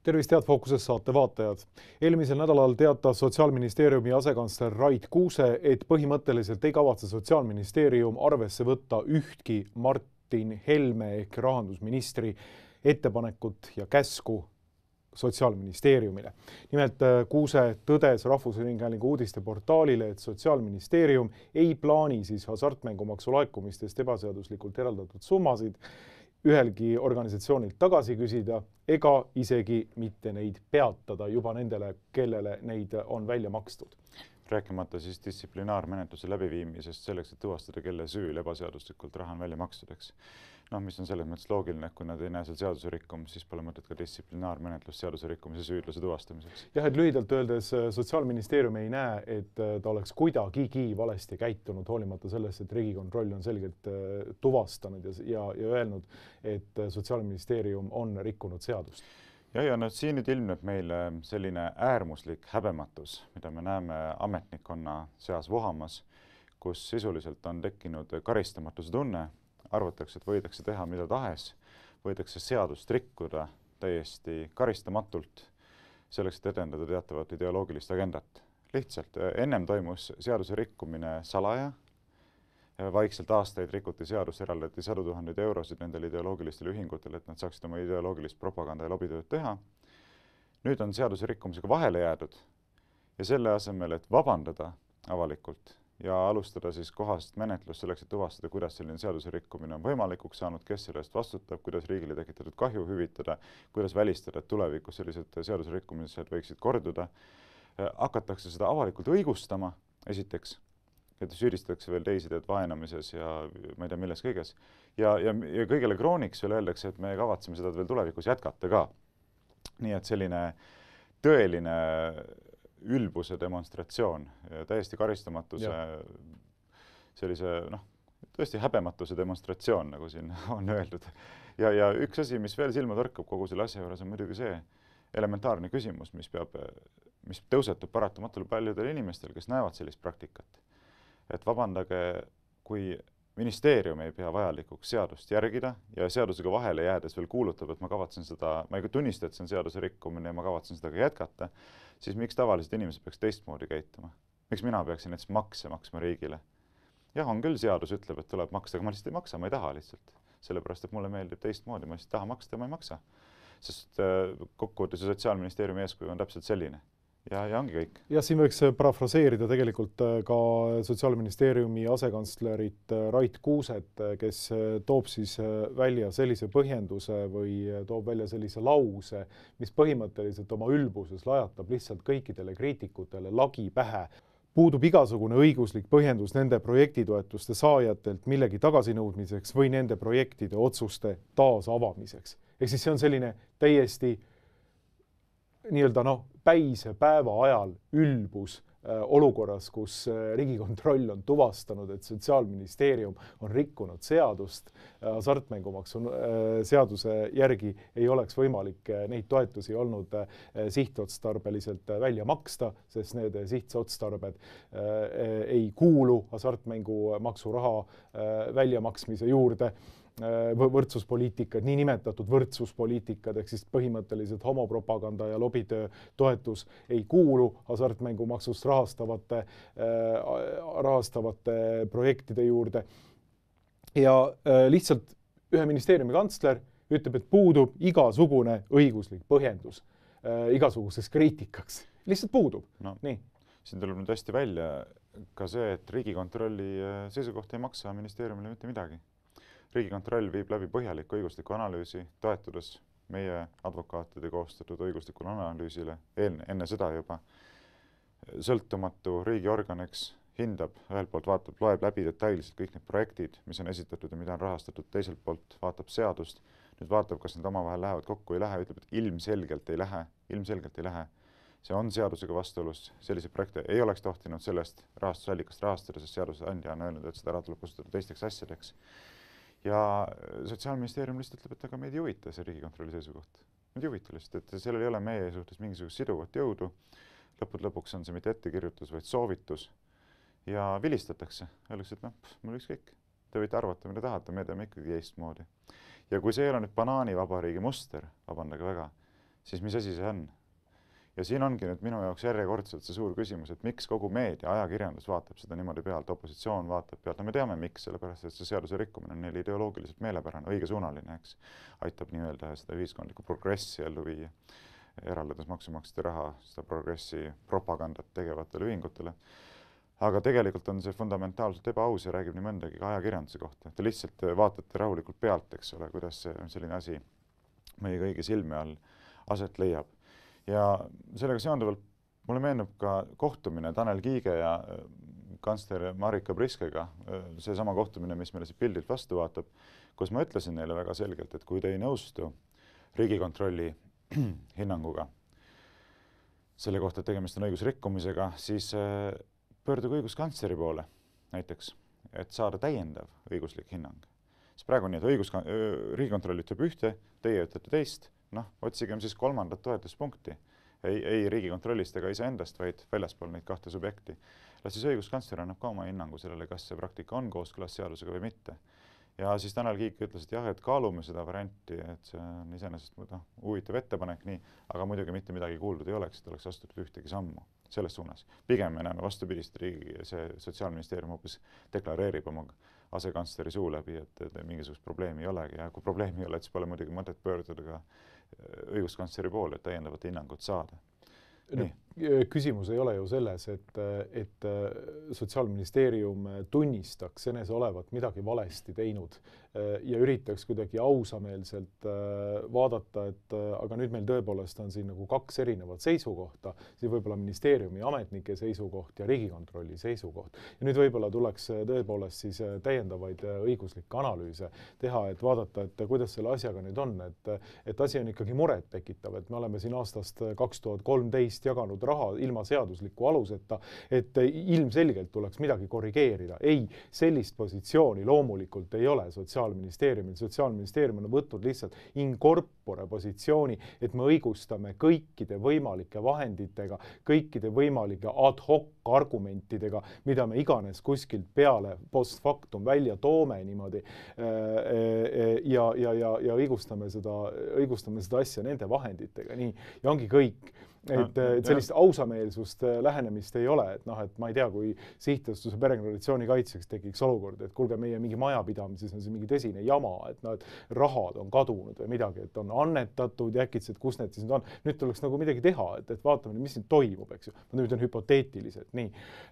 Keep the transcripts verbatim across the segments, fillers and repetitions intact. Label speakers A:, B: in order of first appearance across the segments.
A: Tervist, head Fookuses saate vaatajad. Eelmisel nädalal teatas Sotsiaalministeeriumi asekantsler Rait Kuuse, et põhimõtteliselt ei kavatse Sotsiaalministeerium arvesse võtta ühtki Martin Helme ehk rahandusministri ettepanekut ja käsku Sotsiaalministeeriumile. Nimelt Kuuse tõdes Rahvusringhäälingu uudisteportaalile, et Sotsiaalministeerium ei plaani siis hasartmängumaksu laekumistest ebaseaduslikult eraldatud summasid ühelgi organisatsioonilt tagasi küsida ega isegi mitte neid peatada juba nendele, kellele neid on välja makstud.
B: Rääkimata siis distsiplinaarmenetluse läbiviimisest selleks, et tuvastada, kelle süül ebaseaduslikult raha on välja maksudeks. No, mis on selles mõttes loogiline, kui nad ei näe seal seaduse rikkumist, siis pole mõtet ka distsiplinaarmenetlus seaduse rikkumise süüdlase tuvastamiseks.
A: Jah, et lühidalt öeldes Sotsiaalministeerium ei näe, et ta oleks kuidagigi valesti käitunud, hoolimata sellest, et Riigikontroll on selgelt tuvastanud ja, ja, ja öelnud, et Sotsiaalministeerium on rikkunud seadust.
B: Ja, ja no, siin nüüd ilmneb meile selline äärmuslik häbematus, mida me näeme ametnikkonna seas vohamas, kus sisuliselt on tekkinud karistamatuse tunne, arvatakse, et võidakse teha mida tahes, võidakse seadust rikkuda täiesti karistamatult selleks, et edendada teatavat ideoloogilist agendat. Lihtsalt ennem toimus seaduse rikkumine salaja, vaikselt aastaid rikuti seadust, eraldati sadu tuhandeid eurosid nendele ideoloogilistele ühingutele, et nad saaksid oma ideoloogilist propaganda ja lobitööd teha. Nüüd on seaduse rikkumisega vahele jäädud ja selle asemel, et vabandada avalikult ja alustada siis kohast menetlust selleks, et tuvastada, kuidas selline seaduse rikkumine on võimalikuks saanud, kes sellest vastutab, kuidas riigile tekitatud kahju hüvitada, kuidas välistada, et tulevikus sellised seaduse rikkumised võiksid korduda. Hakatakse seda avalikult õigustama, esiteks, et süüdistatakse veel teisi teed vaenamises ja ma ei tea milles kõiges. Ja, ja, ja kõigele krooniks veel öeldakse, et me kavatseme seda veel tulevikus jätkata ka. Nii et selline tõeline ülbuse demonstratsioon, täiesti karistamatuse, ja. sellise, noh, tõesti häbematuse demonstratsioon, nagu siin on öeldud. Ja, ja üks asi, mis veel silma tõrkab kogu selle asja juures, on muidugi see elementaarne küsimus, mis peab, mis tõusetub paratamatult paljudel inimestel, kes näevad sellist praktikat. Et vabandage, kui ministeerium ei pea vajalikuks seadust järgida ja seadusega vahele jäädes veel kuulutab, et ma kavatsen seda, ma ei tunnista, et see on seaduse rikkumine ja ma kavatsen seda ka jätkata, siis miks tavalised inimesed peaks teistmoodi käituma? Miks mina peaksin näiteks makse maksma riigile? Jah, on küll seadus ütleb, et tuleb maksta, aga ma lihtsalt ei maksa, ma ei taha lihtsalt. Sellepärast, et mulle meeldib teistmoodi, ma lihtsalt taha maksta ja ma ei maksa. Sest kokkuvõttes Sotsiaalministeeriumi eeskuju on täpselt selline. Ja, ja ongi kõik.
A: Ja siin võiks parafraseerida tegelikult ka Sotsiaalministeeriumi asekantslerit Rait Kuuset, kes toob siis välja sellise põhjenduse või toob välja sellise lause, mis põhimõtteliselt oma ülbuses lajatab lihtsalt kõikidele kriitikutele lagi pähe. Puudub igasugune õiguslik põhjendus nende projektitoetuste saajatelt millegi tagasinõudmiseks või nende projektide otsuste taasavamiseks. Ehk siis see on selline täiesti nii-öelda noh, päise päeva ajal ülbus äh, olukorras, kus äh, Riigikontroll on tuvastanud, et Sotsiaalministeerium on rikkunud seadust. Äh, hasartmängumaksu äh, seaduse järgi ei oleks võimalik äh, neid toetusi olnud äh, sihtotstarbeliselt äh, välja maksta, sest need sihtsotstarbed äh, ei kuulu hasartmängumaksu raha äh, väljamaksmise juurde. Võrdsuspoliitikad, nii nimetatud võrdsuspoliitikad, ehk siis põhimõtteliselt homopropaganda ja lobitöö toetus ei kuulu hasartmängumaksust rahastavate, rahastavate projektide juurde. Ja lihtsalt ühe ministeeriumi kantsler ütleb, et puudub igasugune õiguslik põhjendus igasuguseks kriitikaks. Lihtsalt puudub.
B: No,
A: nii.
B: Siin tuleb nüüd hästi välja ka see, et Riigikontrolli seisukoht ei maksa ministeeriumile mitte midagi. Riigikontroll viib läbi põhjaliku õigusliku analüüsi, toetudes meie advokaatide koostatud õiguslikule analüüsile enne, enne seda juba. Sõltumatu riigiorganiks hindab, ühelt poolt vaatab, loeb läbi detailselt kõik need projektid, mis on esitatud ja mida on rahastatud, teiselt poolt vaatab seadust, nüüd vaatab, kas need omavahel lähevad kokku, ei lähe, ütleb, et ilmselgelt ei lähe, ilmselgelt ei lähe. See on seadusega vastuolus, sellise projekte ei oleks tohtinud sellest rahastusallikast rahastada, sest seadusandja on öelnud, et seda raha tuleb kasutada teisteks asjadeks. Ja Sotsiaalministeerium lihtsalt ütleb, et aga meid ei huvita see Riigikontrolli seisukoht. Meid ei huvita lihtsalt, et sellel ei ole meie suhtes mingisugust siduvat jõudu. Lõpud lõpuks on see mitte ettekirjutus, vaid soovitus. Ja vilistatakse. Öeldakse, et noh, mul ükskõik. Te võite arvata, mida tahate, me teeme ikkagi teistmoodi. Ja kui see ei ole nüüd banaanivabariigi muster, vabandage väga, siis mis asi see on? Ja siin ongi nüüd minu jaoks järjekordselt see suur küsimus, et miks kogu meedia, ajakirjandus vaatab seda niimoodi pealt, opositsioon vaatab pealt, no me teame, miks, sellepärast, et see seaduse rikkumine on neil ideoloogiliselt meelepärane, õigesuunaline, eks, aitab nii-öelda seda ühiskondlikku progressi ellu viia, eraldades maksumaksjate raha seda progressi propagandat tegevatele ühingutele. Aga tegelikult on see fundamentaalselt ebaaus ja räägib nii mõndagi ka ajakirjanduse kohta. Te lihtsalt vaatate rahulikult pealt, eks ole, kuidas selline asi meie kõigi silme all aset leiab. Ja sellega seonduvalt mulle meenub ka kohtumine Tanel Kiige ja kantsler Marika Priskega, see sama kohtumine, mis meile siit pildilt vastu vaatab, kus ma ütlesin neile väga selgelt, et kui te ei nõustu Riigikontrolli hinnanguga selle kohta, et tegemist on õigusrikkumisega, siis pöörduge õiguskantsleri poole näiteks, et saada täiendav õiguslik hinnang. Sest praegu on nii, et õigus, Riigikontroll ütleb ühte, teie ütlete teist, noh, otsigem siis kolmandat toetuspunkti. Ei, ei Riigikontrollist ega iseendast, vaid väljaspool neid kahte subjekti. Las siis õiguskantsler annab ka oma hinnangu sellele, kas see praktika on kooskõlas seadusega või mitte. Ja siis Tanel Kiik ütles, et jah, et kaalume seda varianti, et see on iseenesest no, huvitav ettepanek, nii, aga muidugi mitte midagi kuuldud ei oleks, et oleks astutud ühtegi sammu selles suunas. Pigem me näeme vastupidist, riigi, see Sotsiaalministeerium hoopis deklareerib oma asekantsleri suu läbi, et, et mingisugust probleemi ei olegi ja kui probleemi ei ole, et siis pole muidugi mõtet pöörduda ka õiguskantsleri poole, et täiendavat hinnangut saada.
A: No, küsimus ei ole ju selles, et, et Sotsiaalministeerium tunnistaks enese olevat midagi valesti teinud ja üritaks kuidagi ausameelselt vaadata, et aga nüüd meil tõepoolest on siin nagu kaks erinevat seisukohta, siis võib-olla ministeeriumi ametnike seisukoht ja Riigikontrolli seisukoht. Ja nüüd võib-olla tuleks tõepoolest siis täiendavaid õiguslikke analüüse teha, et vaadata, et kuidas selle asjaga nüüd on, et, et asi on ikkagi muret tekitav, et me oleme siin aastast kaks tuhat kolmteist jaganud raha ilma seadusliku aluseta, et ilmselgelt tuleks midagi korrigeerida. Ei, sellist positsiooni loomulikult ei ole Sotsiaalministeeriumil. Sotsiaalministeerium on võtnud lihtsalt in corpore positsiooni, et me õigustame kõikide võimalike vahenditega, kõikide võimalike ad hoc argumentidega, mida me iganes kuskilt peale post factum välja toome niimoodi ja, ja, ja, ja õigustame seda, õigustame seda asja nende vahenditega. Nii, ja ongi kõik. Et, et sellist ausameelsust lähenemist ei ole, et noh, et ma ei tea, kui sihtastuse perekonnatsiooni kaitseks tekiks olukord, et kuulge, meie mingi majapidamises on see mingi tõsine jama, et no, et rahad on kadunud või midagi, et on annetatud ja äkitselt, kus need siis on. Nüüd tuleks nagu midagi teha, et, et vaatame, mis nüüd toimub, eks ju. Ma nüüd on hüpoteetiliselt, nii.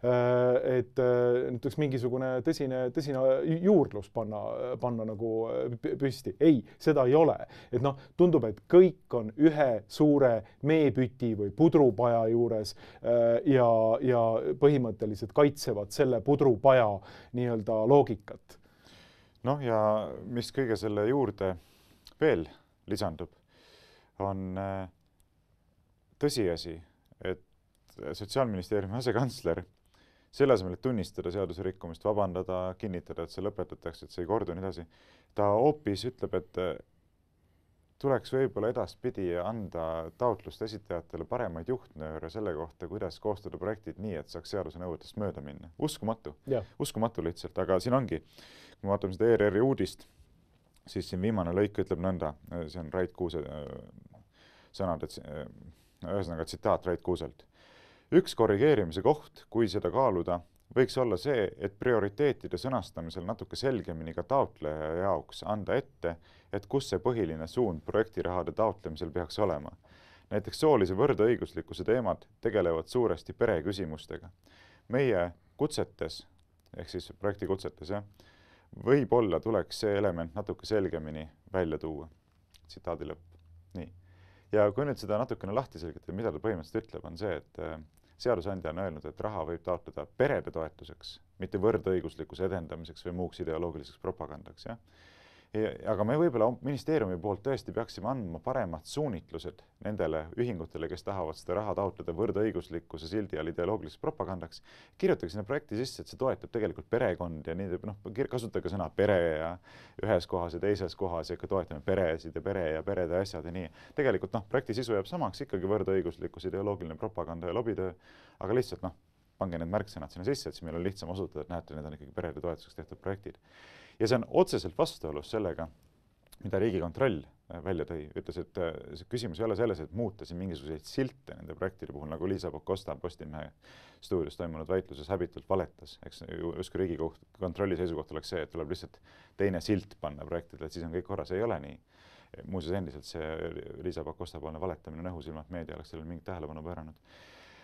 A: Et nüüd tuleks mingisugune tõsine, tõsine juurdlus panna, panna nagu püsti. Ei, seda ei ole. Et noh, tundub, et kõik on ühe suure meepüti või pudrupaja juures ja, ja põhimõtteliselt kaitsevad selle pudrupaja nii-öelda loogikat.
B: Noh, ja mis kõige selle juurde veel lisandub, on tõsiasi, et Sotsiaalministeeriumi asekantsler selle asemel, et tunnistada seaduse rikkumist, vabandada, kinnitada, et see lõpetatakse, et see ei kordu nii edasi, ta hoopis ütleb, et tuleks võib-olla edaspidi anda taotluste esitajatele paremaid juhtnööre selle kohta, kuidas koostada projektid nii, et saaks seaduse nõuetest mööda minna. Uskumatu. Yeah. Uskumatu lihtsalt, aga siin ongi, kui me vaatame seda E R R-i uudist, siis siin viimane lõik ütleb nõnda, see on Rait Kuuse sõnad, et ühesõnaga tsitaat Rait Kuuselt. Üks korrigeerimise koht, kui seda kaaluda, võiks olla see, et prioriteetide sõnastamisel natuke selgemini ka taotleja jaoks anda ette, et kus see põhiline suund projektirahade taotlemisel peaks olema. Näiteks soolise võrdõiguslikkuse teemad tegelevad suuresti pereküsimustega. Meie kutsetes, ehk siis projektikutsetes, jah, võib-olla tuleks see element natuke selgemini välja tuua. Tsitaadi lõpp. Nii. Ja kui nüüd seda natukene lahti selgitada, mida ta põhimõtteliselt ütleb, on see, et seadusandja on öelnud, et raha võib taotleda perede toetuseks, mitte võrdõiguslikkuse edendamiseks või muuks ideoloogiliseks propagandaks. Ja? Aga me võib-olla ministeeriumi poolt tõesti peaksime andma paremad suunitlused nendele ühingutele, kes tahavad seda raha taotleda võrdõiguslikkuse sildi all ideoloogiliseks propagandaks. Kirjutage sinna projekti sisse, et see toetab tegelikult perekond ja nii, noh, kasutage sõna pere ja ühes kohas ja teises kohas ja ikka toetame peresid ja pere ja perede asjad ja nii. Tegelikult noh, projekti sisu jääb samaks ikkagi võrdõiguslikkus, ideoloogiline propaganda ja lobitöö, aga lihtsalt noh, pange need märksõnad sinna sisse, et siis meil on lihtsam osutada, et näete, need on ikkagi perede toetuseks tehtud projektid. Ja see on otseselt vastuolus sellega, mida Riigikontroll välja tõi, ütles, et see küsimus ei ole selles, et muuta siin mingisuguseid silte nende projektide puhul, nagu Liisa Pakosta Postimehe stuudios toimunud väitluses häbitult valetas. Eks justkui Riigikontrolli seisukoht oleks see, et tuleb lihtsalt teine silt panna projektidele, et siis on kõik korras. Ei ole nii. Muuseas endiselt see Liisa Pakosta poolne valetamine on õhus, ilma et meedia oleks sellele mingit tähelepanu pööranud.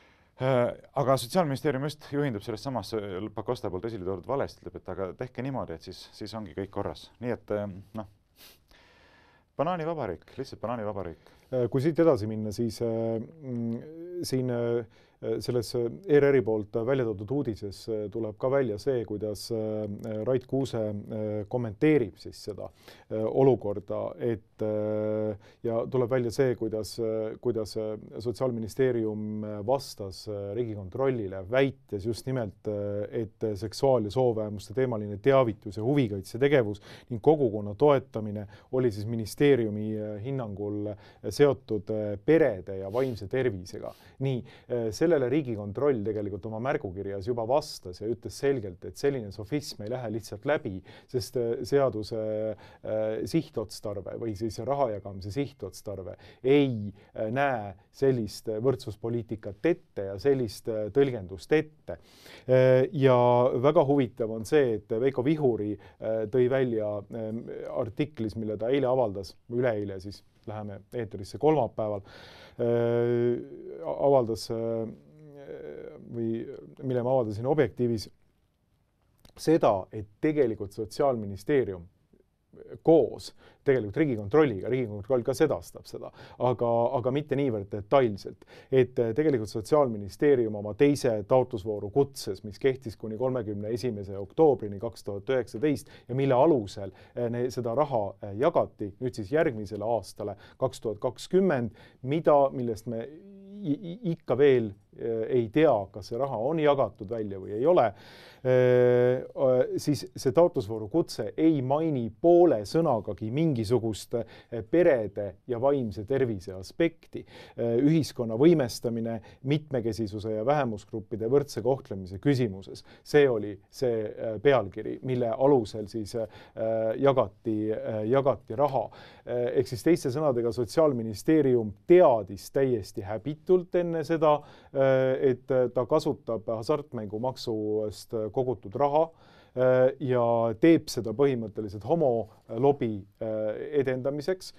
B: Aga Sotsiaalministeerium just juhindub sellest samas Pakosta poolt esile toodud valest, ütleb, et aga tehke niimoodi, et siis, siis ongi kõik korras. Nii et noh, banaanivabariik, lihtsalt banaanivabariik.
A: Kui siit edasi minna, siis äh, siin äh, selles E R R-i poolt välja toodud uudises tuleb ka välja see, kuidas äh, Rait Kuuse äh, kommenteerib siis seda äh, olukorda, et äh, ja tuleb välja see, kuidas, äh, kuidas Sotsiaalministeerium vastas äh, Riigikontrollile, väites just nimelt, äh, et seksuaal- ja soovähemuste teemaline teavitus ja huvikaitse tegevus ning kogukonna toetamine oli siis ministeeriumi äh, hinnangul seotud perede ja vaimse tervisega. Nii, sellele Riigikontroll tegelikult oma märgukirjas juba vastas ja ütles selgelt, et selline sofism ei lähe lihtsalt läbi, sest seaduse sihtotstarve või siis raha jagamise sihtotstarve ei näe sellist võrdsuspoliitikat ette ja sellist tõlgendust ette. Ja väga huvitav on see, et Veiko Vihuri tõi välja artiklis, mille ta eile avaldas, üleeile siis, läheme eetrisse kolmapäeval, äh, avaldas äh, või mille ma avaldasin Objektiivis seda, et tegelikult Sotsiaalministeerium koos tegelikult Riigikontrolliga, Riigikontroll ka sedastab seda, aga, aga mitte niivõrd detailselt, et tegelikult Sotsiaalministeerium oma teise taotlusvooru kutses, mis kehtis kuni kolmekümne esimese oktoobrini kaks tuhat üheksateist ja mille alusel seda raha jagati nüüd siis järgmisele aastale kaks tuhat kakskümmend, mida, millest me ikka veel ei tea, kas see raha on jagatud välja või ei ole, siis see taotlusvooru kutse ei maini poole sõnagagi mingisugust perede ja vaimse tervise aspekti. Ühiskonna võimestamine mitmekesisuse ja vähemusgruppide võrdse kohtlemise küsimuses. See oli see pealkiri, mille alusel siis jagati, jagati raha. Ehk siis teiste sõnadega Sotsiaalministeerium teadis täiesti häbitult enne seda, et ta kasutab hasartmängumaksust kogutud raha ja teeb seda põhimõtteliselt homolobi edendamiseks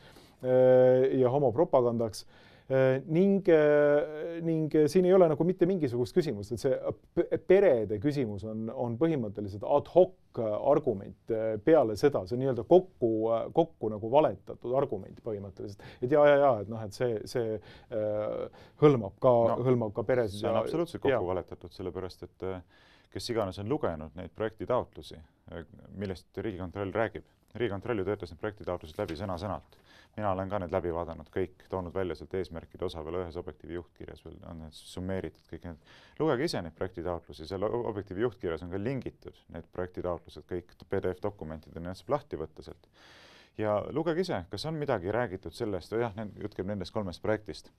A: ja homopropagandaks. Ning, ning siin ei ole nagu mitte mingisugust küsimust, et see perede küsimus on, on põhimõtteliselt ad hoc argument peale seda, see on nii-öelda kokku, kokku nagu valetatud argument põhimõtteliselt. Et ja, ja, ja, et noh, et see, see äh, hõlmab ka, no, hõlmab ka peresid.
B: See on absoluutselt kokku ja. valetatud, sellepärast, et kes iganes on lugenud neid projektitaotlusi, millest Riigikontroll räägib. Riigikontroll töötas need projektitaotlused läbi sõna-sõnalt. Mina olen ka need läbi vaadanud kõik, toonud välja sealt eesmärkide osa veel ühes Objektiivi juhtkirjas, veel on need summeeritud kõik need. Lugege ise neid projektitaotlusi, seal Objektiivi juhtkirjas on ka lingitud need projektitaotlused, kõik P D F-dokumentid, need saab lahti võtta sealt. Ja lugege ise, kas on midagi räägitud sellest, jah, jutt käib nendest kolmest projektist.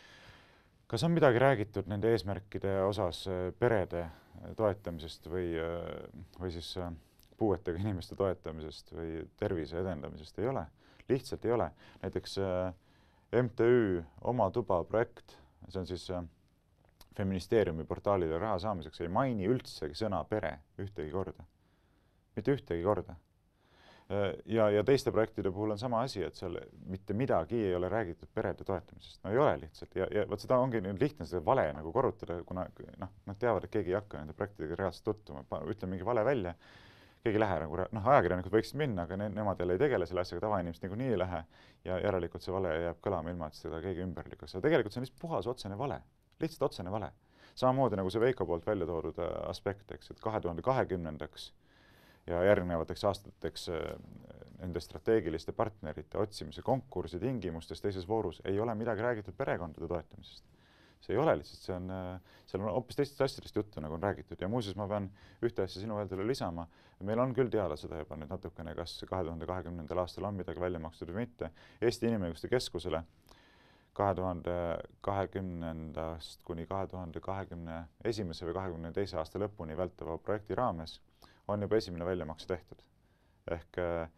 B: Kas on midagi räägitud nende eesmärkide osas perede toetamisest või, või siis puuetega inimeste toetamisest või tervise edendamisest? Ei ole. Lihtsalt ei ole. Näiteks M T Ü Oma tuba projekt, see on siis Feministeeriumi portaalide raha saamiseks, ei maini üldsegi sõna pere ühtegi korda. Mitte ühtegi korda. Ja, ja teiste projektide puhul on sama asi, et seal mitte midagi ei ole räägitud perede toetamisest. No ei ole lihtsalt. Ja, ja võt seda ongi lihtne seda vale nagu korrutada, kuna noh, nad teavad, et keegi ei hakka nende projektidega reaalselt tuttuma. Ütle mingi vale välja. Keegi lähe, nagu, noh, ajakirjanikud võiksid minna, aga ne, nemad jälle ei tegele selle asjaga, tavainimest nagu nii ei lähe ja järelikult see vale jääb kõlama ilma, et seda keegi ümber lükkaks. Tegelikult see on lihtsalt puhas otsene vale, lihtsalt otsene vale. Samamoodi nagu see Veiko poolt välja toodud aspekt, eks, et kahe tuhande kahekümnendaks ja järgnevateks aastateks nende strateegiliste partnerite otsimise konkursi tingimustes teises voorus ei ole midagi räägitud perekondade toetamisest. See ei ole lihtsalt, see on, seal on hoopis teistest asjadest juttu, nagu on räägitud. Ja muuseas ma pean ühte asja sinu öeldule lisama. Meil on küll teada seda juba nüüd natukene, kas kahe tuhande kahekümnendal aastal on midagi välja makstud või mitte. Eesti Inimõiguste Keskusele kahe tuhande kahekümnendast kuni kahe tuhande kahekümne esimese või kahekümne teise aasta lõpuni vältava projekti raames on juba esimene väljamakse tehtud. Ehk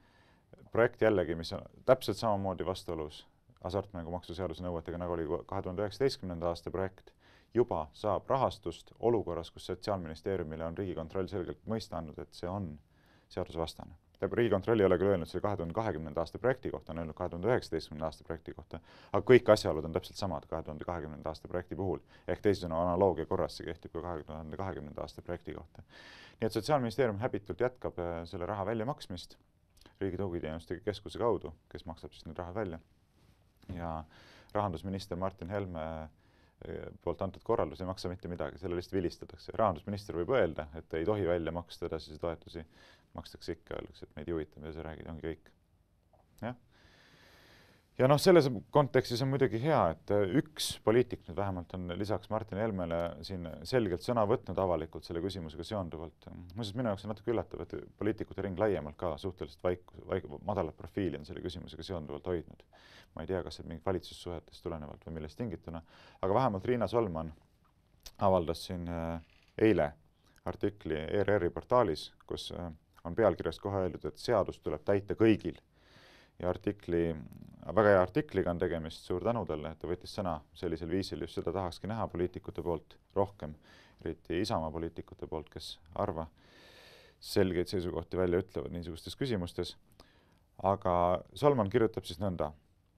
B: projekt jällegi, mis on täpselt samamoodi vastuolus hasartmängumaksu seaduse nõuetega, nagu oli kahe tuhande üheksateistkümnenda aasta projekt, juba saab rahastust olukorras, kus Sotsiaalministeeriumile on Riigikontroll selgelt mõista andnud, et see on seadusevastane. Riigikontroll ei ole küll öelnud selle kahe tuhande kahekümnenda aasta projekti kohta, on öelnud kahe tuhande üheksateistkümnenda aasta projekti kohta, aga kõik asjaolud on täpselt samad kahe tuhande kahekümnenda aasta projekti puhul. Ehk teisisõnu analoogia korras see kehtib ka kahe tuhande kahekümnenda aasta projekti kohta. Nii et Sotsiaalministeerium häbitult jätkab selle raha väljamaksmist Riigi Tugiteenuste Keskuse kaudu, kes maksab siis need rahad välja. Ja rahandusminister Martin Helme poolt antud korraldus ei maksa mitte midagi, selle lihtsalt vilistatakse. Rahandusminister võib öelda, et ei tohi välja maksta edasisi toetusi, makstakse ikka, öeldakse, et meid ei huvita, mida sa räägid, ongi kõik. Ja, ja noh, selles kontekstis on muidugi hea, et üks poliitik nüüd vähemalt on lisaks Martin Helmele siin selgelt sõna võtnud avalikult selle küsimusega seonduvalt. Muuseas, minu jaoks on natuke üllatav, et poliitikute ring laiemalt ka suhteliselt vaik, vaik, madalat profiili on selle küsimusega seonduvalt hoidnud. Ma ei tea, kas see mingit valitsussuhetest tulenevalt või millest tingituna, aga vähemalt Riina Solman avaldas siin eile artikli E R R-i portaalis, kus on pealkirjas kohe öeldud, et seadus tuleb täita kõigil. Ja artikli, väga hea artikliga on tegemist, suur tänu talle, et ta võttis sõna sellisel viisil, just seda tahakski näha poliitikute poolt rohkem, eriti Isamaa poliitikute poolt, kes arva selgeid seisukohti välja ütlevad niisugustes küsimustes. Aga Solman kirjutab siis nõnda.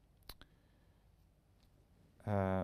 B: Äh,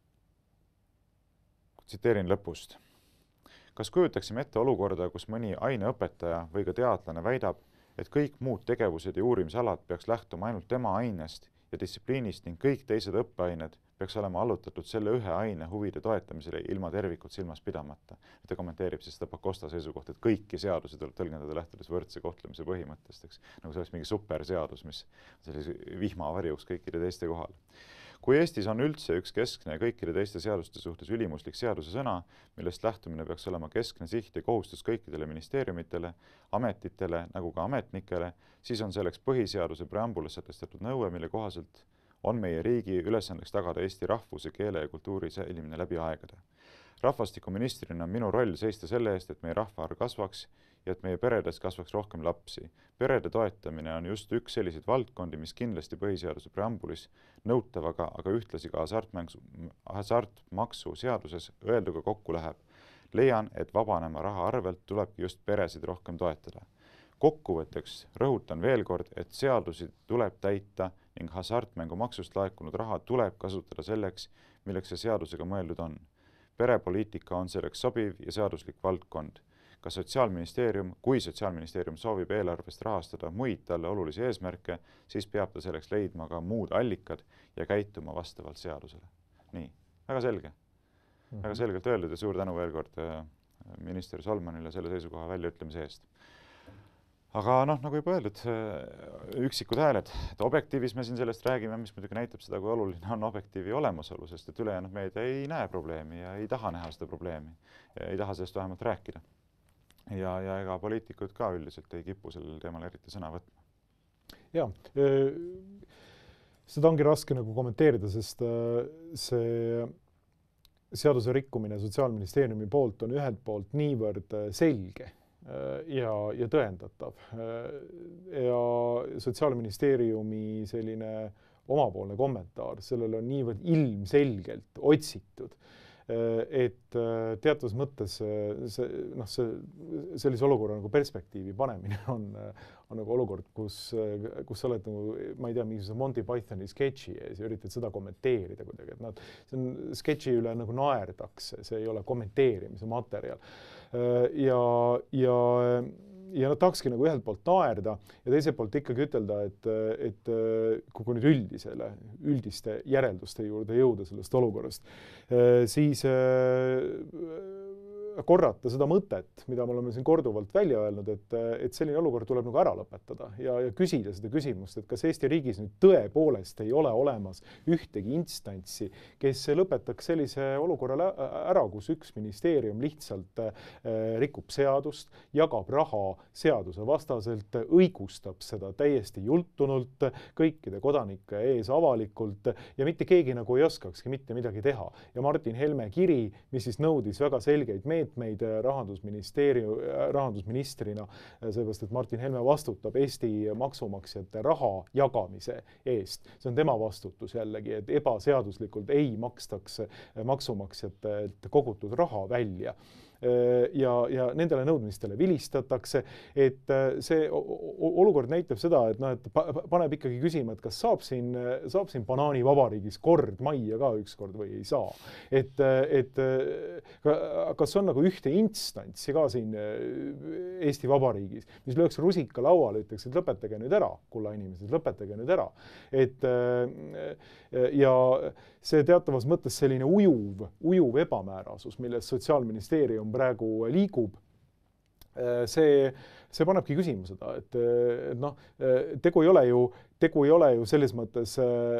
B: tsiteerin lõpust. Kas kujutaksime ette olukorda, kus mõni aineõpetaja või ka teadlane väidab, et kõik muud tegevused ja uurimisalad peaks lähtuma ainult tema ainest ja distsipliinist ning kõik teised õppeained peaks olema allutatud selle ühe aine huvide toetamisele ilma tervikut silmas pidamata. Ta kommenteerib siis seda Pakosta seisukohta, et kõiki seadusi tuleb tõlgendada lähtudes võrdse kohtlemise põhimõttest, eks? Nagu see oleks mingi superseadus, mis sellise vihmavarjuks kõikide teiste kohal. Kui Eestis on üldse üks keskne ja kõikide teiste seaduste suhtes ülimuslik seaduse sõna, millest lähtumine peaks olema keskne siht ja kohustus kõikidele ministeeriumitele, ametitele nagu ka ametnikele, siis on selleks põhiseaduse preambulis sätestatud nõue, mille kohaselt on meie riigi ülesandeks tagada Eesti rahvuse, keele ja kultuuri säilimine läbi aegade. Rahvastikuministrina on minu roll seista selle eest, et meie rahvaarv kasvaks ja et meie peredes kasvaks rohkem lapsi. Perede toetamine on just üks selliseid valdkondi, mis kindlasti põhiseaduse preambulis nõutavaga, aga ühtlasi ka hasartmaksu seaduses öelduga kokku läheb. Leian, et vabanema raha arvelt tulebki just peresid rohkem toetada. Kokkuvõtteks rõhutan veel kord, et seadusi tuleb täita ning hasartmängu maksust laekunud raha tuleb kasutada selleks, milleks see seadusega mõeldud on. Perepoliitika on selleks sobiv ja seaduslik valdkond. Ka Sotsiaalministeerium, kui Sotsiaalministeerium soovib eelarvest rahastada muid talle olulisi eesmärke, siis peab ta selleks leidma ka muud allikad ja käituma vastavalt seadusele. Nii, väga selge. Mm-hmm. Väga selgelt öeldud ja suur tänu veel kord minister Solmanile selle seisukoha väljaütlemise eest. Aga noh, nagu juba öeldud, üksikud hääled. Et objektiivis me siin sellest räägime, mis muidugi näitab seda, kui oluline on objektiivi olemasolu, sest et ülejäänud meedia ei näe probleemi ja ei taha näha seda probleemi. Ja ei taha sellest vähemalt rääkida. Ja, ja ega poliitikud ka üldiselt ei kipu sellel teemal eriti sõna võtma.
A: Ja, seda ongi raske nagu kommenteerida, sest see seaduse rikkumine Sotsiaalministeeriumi poolt on ühelt poolt niivõrd selge ja, ja tõendatav. Ja Sotsiaalministeeriumi selline omapoolne kommentaar, sellele on niivõrd ilmselgelt otsitud, et teatud mõttes see, noh, see, sellise olukorra nagu perspektiivi panemine on, on nagu olukord, kus, kus sa oled nagu, ma ei tea, mingisuguse Monty Pythoni sketši ees ja üritad seda kommenteerida kuidagi, et nad, see on sketši üle nagu naerdakse, see ei ole kommenteerimise materjal. Ja, ja, ja nad tahakski nagu ühelt poolt naerda ja teiselt poolt ikkagi ütelda, et, et kui nüüd üldisele, üldiste järelduste juurde jõuda sellest olukorrast, siis korrata seda mõtet, mida me oleme siin korduvalt välja öelnud, et, et selline olukord tuleb nagu ära lõpetada ja, ja küsida seda küsimust, et kas Eesti riigis nüüd tõepoolest ei ole olemas ühtegi instantsi, kes lõpetaks sellise olukorra ära, kus üks ministeerium lihtsalt rikub seadust, jagab raha seaduse vastaselt, õigustab seda täiesti jultunult kõikide kodanike ees avalikult ja mitte keegi nagu ei oskakski mitte midagi teha. Ja Martin Helme kiri, mis siis nõudis väga selgeid meetmeid, meetmeid rahandusministeerium, rahandusministrina, seepärast, et Martin Helme vastutab Eesti maksumaksjate raha jagamise eest. See on tema vastutus jällegi, et ebaseaduslikult ei makstaks maksumaksjatelt kogutud raha välja. Ja, ja nendele nõudmistele vilistatakse, et see olukord näitab seda, et, no, et paneb ikkagi küsima, et kas saab siin, saab siin banaanivabariigis kord majja ka ükskord või ei saa. Et, et kas on nagu ühte instantsi ka siin Eesti Vabariigis, mis lööks rusika lauale, ütleks, et lõpetage nüüd ära, kulla inimesed, lõpetage nüüd ära. Et, ja see teatavas mõttes selline ujuv, ujuv ebamäärasus, milles Sotsiaalministeerium praegu liigub, see, see panebki küsima seda, et, et noh, tegu ei ole ju, tegu ei ole ju selles mõttes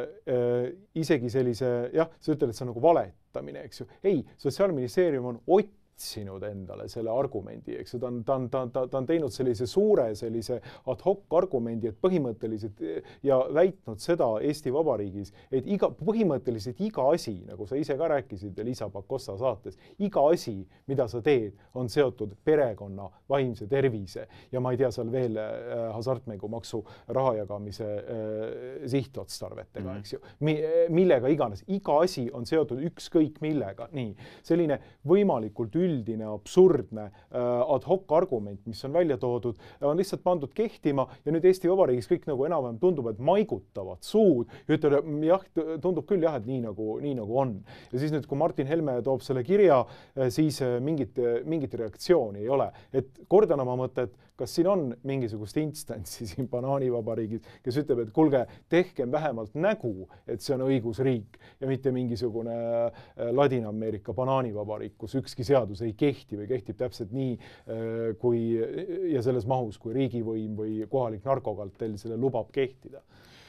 A: äh, isegi sellise, jah, sa ütled, et see on nagu valetamine, eks ju. Ei, Sotsiaalministeerium on otsinud endale selle argumendi, eks ju, ta on, ta on, ta, ta, ta on teinud sellise suure, sellise ad hoc argumendi, et põhimõtteliselt ja väitnud seda Eesti Vabariigis, et iga, põhimõtteliselt iga asi, nagu sa ise ka rääkisid Liisa Pakosta saates, iga asi, mida sa teed, on seotud perekonna, vaimse tervise ja ma ei tea seal veel äh, hasartmängumaksu raha jagamise äh, sihtotstarvetega, mm-hmm. eks ju, Mi, millega iganes. Iga asi on seotud ükskõik millega. Nii, selline võimalikult üldine, absurdne äh, ad hoc argument, mis on välja toodud, on lihtsalt pandud kehtima ja nüüd Eesti Vabariigis kõik nagu enam-vähem tundub, et maigutavad suud ja ütleb, jah, tundub küll jah, et nii nagu, nii nagu on. Ja siis nüüd, kui Martin Helme toob selle kirja, siis mingit, mingit reaktsiooni ei ole. Et kordan oma mõtet, kas siin on mingisugust instantsi siin banaanivabariigis, kes ütleb, et kulge, tehkem vähemalt nägu, et see on õigusriik ja mitte mingisugune Ladina-Ameerika banaanivabariik, kus ükski seadus ei kehti või kehtib täpselt nii kui, ja selles mahus, kui riigivõim või kohalik narkokartell selle lubab kehtida.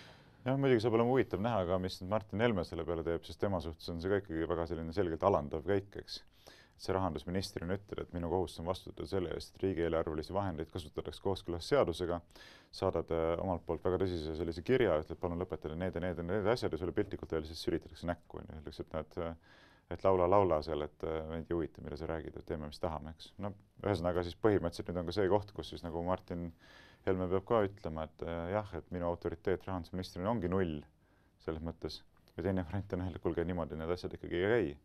B: Ja muidugi saab olema huvitav näha ka, mis Martin Helme selle peale teeb, sest tema suhtes on see ka ikkagi väga selline selgelt alandav käik, eks. See rahandusministrina ütleb, et minu kohustus on vastutada selle eest, et riigieelarvelisi vahendeid kasutatakse kooskõlas seadusega, saadad omalt poolt väga tõsise sellise kirja, ütleb, palun lõpetada need ja need ja need asjad ja sulle piltlikult öeldes siis sülitatakse näkku. Öeldakse, et, nad, et laula, laula seal, et meid ei huvita, mida sa räägid, et teeme, mis tahame, eks. No, ühesõnaga siis põhimõtteliselt nüüd on ka see koht, kus siis nagu Martin Helme peab ka ütlema, et jah, et minu autoriteet rahandusministrina ongi null selles mõttes. Ja teine variant on, et kulge niimoodi need asjad ikkagi ei käi.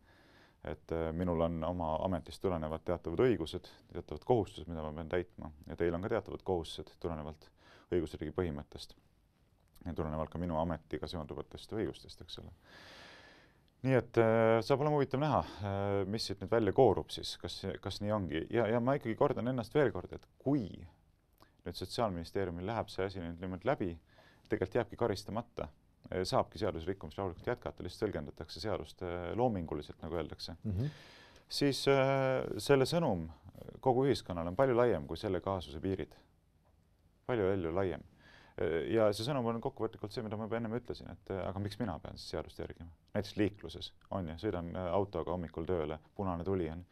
B: Et minul on oma ametist tulenevad teatavad õigused, teatavad kohustused, mida ma pean täitma. Ja teil on ka teatavad kohustused tulenevalt õigusriigi põhimõttest. Ja tulenevalt ka minu ametiga seonduvatest õigustest, eks ole. Nii et saab olema huvitav näha, mis siit nüüd välja koorub siis, kas, kas nii ongi. Ja, ja ma ikkagi kordan ennast veel kord, et kui nüüd Sotsiaalministeeriumil läheb see asi nüüd niimoodi läbi, tegelikult jääbki karistamata, saabki seadusrikkumist rahulikult jätkata, lihtsalt tõlgendatakse seadust loominguliselt, nagu öeldakse, mm-hmm. siis äh, selle sõnum kogu ühiskonnal on palju laiem kui selle kaasuse piirid. Palju palju laiem. Ja see sõnum on kokkuvõtlikult see, mida ma enne ütlesin, et aga miks mina pean siis seadust järgima? Näiteks liikluses on ja sõidan autoga hommikul tööle, punane tuli on.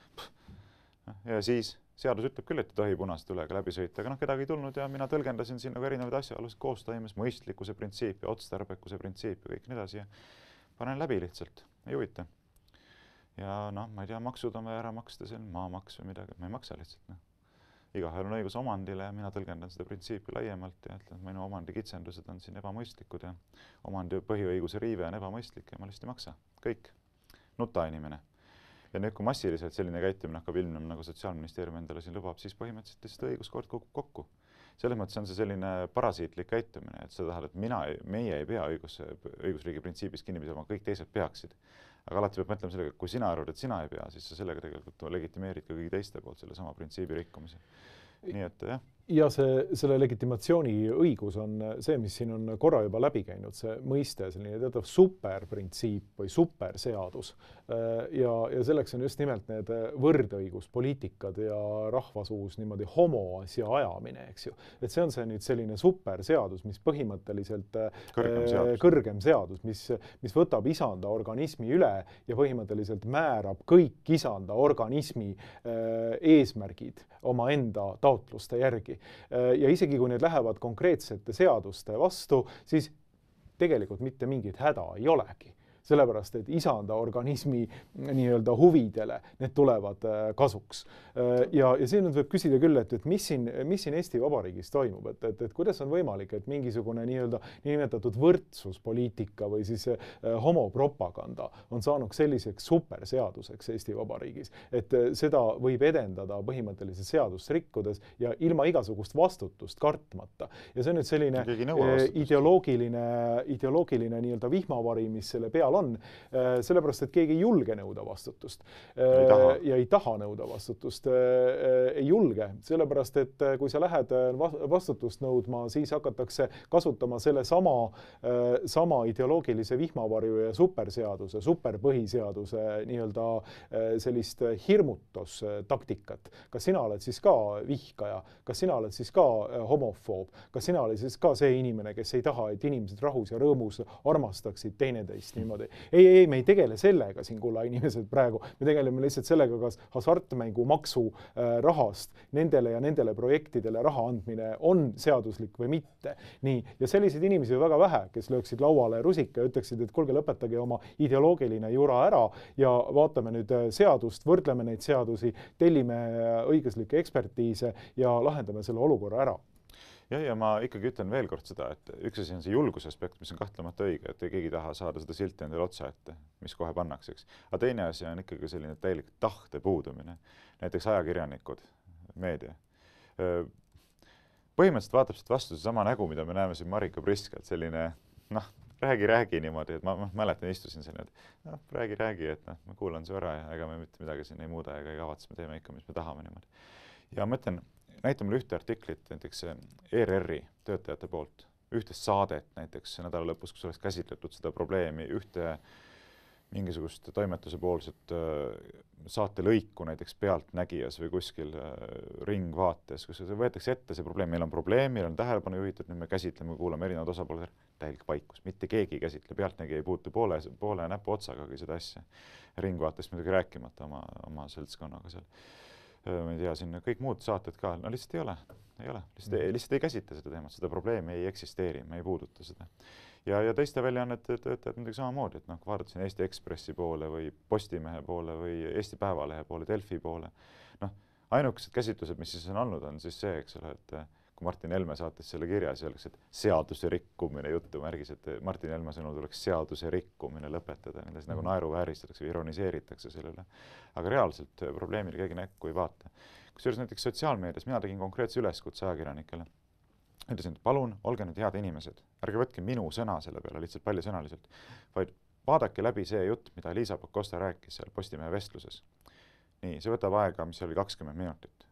B: Ja siis seadus ütleb küll, et ei tohi punast tulega läbi sõita, aga noh, kedagi ei tulnud ja mina tõlgendasin siin nagu erinevaid asjaolusid koostoimes, mõistlikkuse printsiip ja otstarbekuse printsiip ja kõik nii edasi ja panen läbi lihtsalt, ei huvita. Ja noh, ma ei tea, maksud on vaja ära maksta seal, maamaks või midagi, ma ei maksa lihtsalt. No. Igahel on õigus omandile ja mina tõlgendan seda printsiipi laiemalt ja ütlen, et minu omandi kitsendused on siin ebamõistlikud ja omandi põhiõiguse riive on ebamõistlik ja ma lihtsalt ei maksa. Kõik. Nuta inimene. Ja nüüd, kui massiliselt selline käitumine hakkab ilmnema, nagu Sotsiaalministeerium endale siin lubab, siis põhimõtteliselt lihtsalt õiguskord kukub kokku. Selles mõttes on see selline parasiitlik käitumine, et sa tahad, et mina, meie ei pea õigus, õigusriigi printsiibis kinni pidama, kõik teised peaksid. Aga alati peab mõtlema sellega, kui sina arvad, et sina ei pea, siis sa sellega tegelikult legitimeerid ka kõigi teiste poolt selle sama printsiibi rikkumise. Nii et jah.
A: Ja see, selle legitimatsiooni õigus on see, mis siin on korra juba läbi käinud, see mõiste, selline teatav superprintsiip või superseadus. Ja, ja selleks on just nimelt need võrdõiguspoliitikad ja rahvasuus niimoodi homoasja ajamine, eks ju. Et see on see nüüd selline superseadus, mis põhimõtteliselt
B: kõrgem seadus,
A: kõrgem seadus mis, mis võtab isanda organismi üle ja põhimõtteliselt määrab kõik isanda organismi eesmärgid oma enda taotluste järgi. Ja isegi kui need lähevad konkreetsete seaduste vastu, siis tegelikult mitte mingit häda ei olegi. sellepärast, et isanda organismi nii-öelda huvidele need tulevad kasuks. Ja, ja siin võib küsida küll, et, et mis siin, mis siin Eesti Vabariigis toimub, et, et, et kuidas on võimalik, et mingisugune nii-öelda nimetatud võrdsuspoliitika või siis homopropaganda on saanud selliseks superseaduseks Eesti Vabariigis, et seda võib edendada põhimõtteliselt seadust rikkudes ja ilma igasugust vastutust kartmata. Ja see on nüüd selline ideoloogiline, ideoloogiline nii-öelda vihmavari, mis selle peal on, sellepärast, et keegi ei julge nõuda vastutust
B: ei taha.
A: ja ei taha nõuda vastutust, ei julge, sellepärast, et kui sa lähed vastutust nõudma, siis hakatakse kasutama selle sama, sama ideoloogilise vihmavarju ja superseaduse, superpõhiseaduse nii-öelda sellist hirmutustaktikat. Kas sina oled siis ka vihkaja? Kas sina oled siis ka homofoob? Kas sina oled siis ka see inimene, kes ei taha, et inimesed rahus ja rõõmus armastaksid teineteist niimoodi? Ei, ei, me ei tegele sellega siin, kulla inimesed praegu. Me tegeleme lihtsalt sellega, kas hasartmängu maksu rahast nendele ja nendele projektidele raha andmine on seaduslik või mitte. Nii, ja selliseid inimesi on väga vähe, kes lööksid lauale rusika ja ütleksid, et kuulge, lõpetage oma ideoloogiline jura ära ja vaatame nüüd seadust, võrdleme neid seadusi, tellime õiguslikke ekspertiise ja lahendame selle olukorra ära.
B: Ja, ja ma ikkagi ütlen veel kord seda, et üks asi on see julguse aspekt, mis on kahtlemata õige, et keegi taha saada seda silti endale otsa ette, mis kohe pannakse. Aga teine asi on ikkagi selline täielik tahte puudumine. Näiteks ajakirjanikud, meedia. Põhimõtteliselt vaatab siit vastu see sama nägu, mida me näeme siin Marika Priskelt, selline, noh, räägi, räägi niimoodi, et ma, ma mäletan, istusin siin, et noh, räägi, räägi, et noh, ma kuulan su ära ja ega me mitte midagi siin ei muuda ega ei kavatse, me teeme ikka, mis me tahame niimoodi. Ja mõtlen, näita mulle ühte artiklit näiteks E R R-i töötajate poolt, ühte saadet näiteks nädala lõpus, kus oleks käsitletud seda probleemi, ühte mingisugust toimetuse poolset saate lõiku näiteks Pealtnägijas või kuskil Ringvaates, kus võetakse ette see probleem, meil on probleem, meil on tähelepanu juhitud, nüüd me käsitleme, kuulame erinevad osapooled, täielik vaikus, mitte keegi ei käsitle, Pealtnägija ei puutu poole, poole näpu otsagagi seda asja. Ringvaates muidugi rääkimata oma, oma seltskonnaga seal. Ma ei tea, siin kõik muud saated ka, no lihtsalt ei ole, ei ole, lihtsalt ei, lihtsalt ei käsita seda teemat, seda probleemi ei eksisteeri, me ei puuduta seda. Ja, ja teiste väljaannete töötajad muidugi samamoodi, et noh, vaadasin Eesti Ekspressi poole või Postimehe poole või Eesti Päevalehe poole, Delfi poole. Noh, ainukesed käsitlused, mis siis on olnud, on siis see, eks ole, et kui Martin Helme saatis selle kirja, siis öeldakse, et seaduse rikkumine juttu märgis, et Martin Helme sõnul tuleks seaduse rikkumine lõpetada, nendes nagu naeruvääristatakse või ironiseeritakse sellele. Aga reaalselt probleemil keegi näkku ei vaata. Kusjuures näiteks sotsiaalmeedias mina tegin konkreetse üleskutse ajakirjanikele. Ütlesin, et palun, olge nüüd head inimesed, ärge võtke minu sõna selle peale lihtsalt paljasõnaliselt, vaid vaadake läbi see jutt, mida Liisa Pakosta rääkis seal Postimehe vestluses. Nii, see võtab aega, mis oli kakskümmend minutit.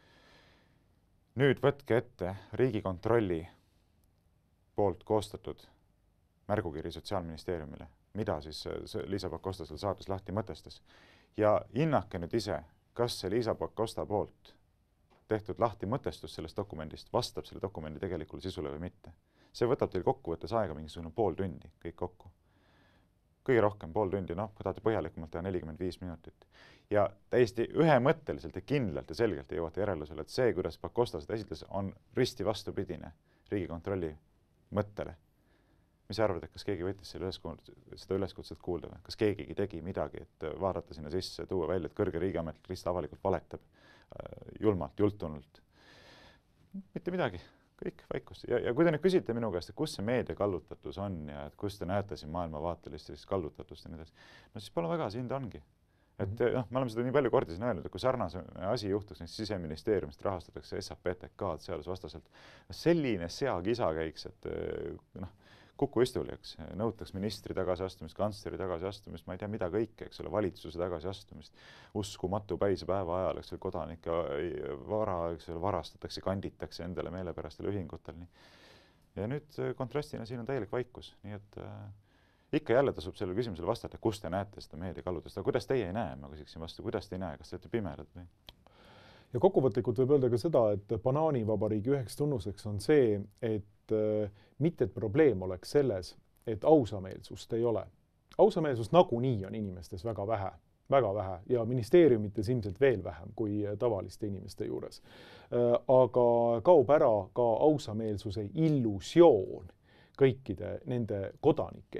B: Nüüd võtke ette Riigikontrolli poolt koostatud märgukiri Sotsiaalministeeriumile, mida siis Liisa Pakosta seal saates lahti mõtestas. Ja hinnake nüüd ise, kas see Liisa Pakosta poolt tehtud lahti mõtestus sellest dokumendist vastab selle dokumendi tegelikule sisule või mitte. See võtab teil kokkuvõttes aega mingisugune pool tundi, kõik kokku. Kõige rohkem pool tundi, noh, kui tahate põhjalikumalt teha nelikümmend viis minutit. Ja täiesti ühemõtteliselt ja kindlalt ja selgelt jõuate järeldusele, et see, kuidas Pakosta seda esitles, on risti vastupidine Riigikontrolli mõttele. Mis arvad, et kas keegi võttis selle üleskutset, seda üleskutset kuulda või? Kas keegigi tegi midagi, et vaadata sinna sisse, tuua välja, et kõrge riigiametlik lihtsalt avalikult valetab julmalt, jultunult? Mitte midagi. Kõik vaikus. Ja, ja kui te nüüd küsite minu käest, et kus see meedia kallutatus on ja et kus te näete siin maailmavaatelist kallutatust ja nii edasi, no siis pole väga, siin ta ongi. Et noh, me oleme seda nii palju kordi siin öelnud, et kui sarnase asi juhtuks, siis Siseministeeriumist rahastatakse S A P T K-d seadusvastaselt. Selline seakisa käiks, et noh, kuku istuli, eks, nõutaks ministri tagasiastumist, kantsleri tagasiastumist, ma ei tea, mida kõike, eks ole, valitsuse tagasiastumist, uskumatu päise päeva ajal, eks ole, kodanike vara, eks ole, varastatakse, kanditakse endale meelepärastel ühingutel. Ja nüüd kontrastina siin on täielik vaikus, nii et äh, ikka jälle tasub sellele küsimusele vastata, kus te näete seda meediakallutust, aga kuidas teie ei näe, ma küsiksin vastu, kuidas te ei näe, kas te olete pimedad või?
A: Ja kokkuvõtlikult võib öelda ka seda, et banaanivabariigi üheks tunnuseks on see, et äh, mitte et probleem oleks selles, et ausameelsust ei ole. Ausameelsust nagunii on inimestes väga vähe, väga vähe ja ministeeriumites ilmselt veel vähem kui tavaliste inimeste juures. Äh, aga kaob ära ka ausameelsuse illusioon kõikide nende kodanike ees.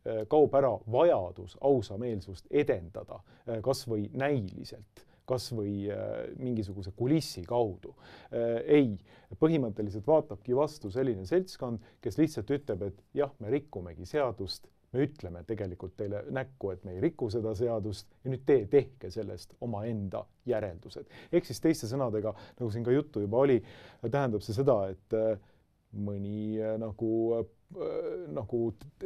A: kaob ära vajadus ausameelsust edendada kas või näiliselt, kas või mingisuguse kulissi kaudu. Ei, põhimõtteliselt vaatabki vastu selline seltskond, kes lihtsalt ütleb, et jah, me rikkumegi seadust, me ütleme tegelikult teile näkku, et me ei riku seda seadust ja nüüd te tehke sellest omaenda järeldused. Ehk siis teiste sõnadega, nagu siin ka juttu juba oli, tähendab see seda, et mõni nagu, nagu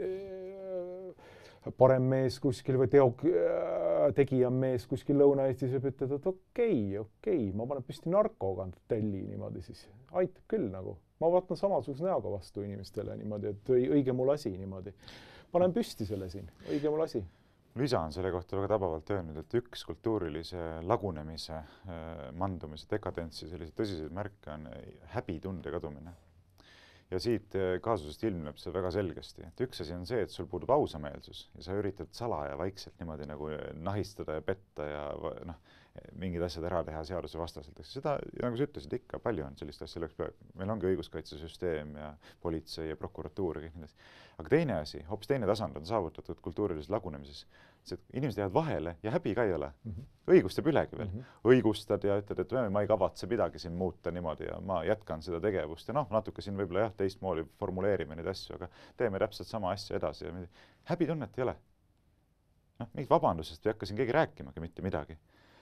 A: parem mees kuskil või teo, tegija mees kuskil Lõuna-Eestis võib ütelda, et okei, okei, ma panen püsti narkokantelli niimoodi siis. Aitab küll nagu. Ma vaatan samasuguse näoga vastu inimestele niimoodi, et õige mul asi niimoodi. Panen püsti selle siin, õige mul asi.
B: Lisa on selle kohta väga tabavalt öelnud, et üks kultuurilise lagunemise, mandumise, dekadentsi sellise tõsiseid märke on häbitunde kadumine. Ja siit kaasusest ilmneb see väga selgesti, et üks asi on see, et sul puudub ausameelsus ja sa üritad salaja vaikselt niimoodi nagu nahistada ja petta ja noh, mingid asjad ära teha seaduse vastaselt. Seda, nagu sa ütlesid, ikka palju on sellist asja, meil ongi õiguskaitsesüsteem ja politsei ja prokuratuur ja kõik need. Aga teine asi, hoopis teine tasand on saavutatud kultuurilises lagunemises. See, et inimesed jäävad vahele ja häbi ka ei ole. Mm -hmm. Õigust jääb ülegi veel. Mm -hmm. Õigustad ja ütled, et ma ei kavatse midagi siin muuta niimoodi ja ma jätkan seda tegevust. Ja noh, natuke siin võib-olla jah, teistmoodi formuleerime neid asju, aga teeme täpselt sama asja edasi. Ja häbitunnet ei ole. Noh, mingit vabandusest ei hakka siin keegi rääkimagi mitte midagi.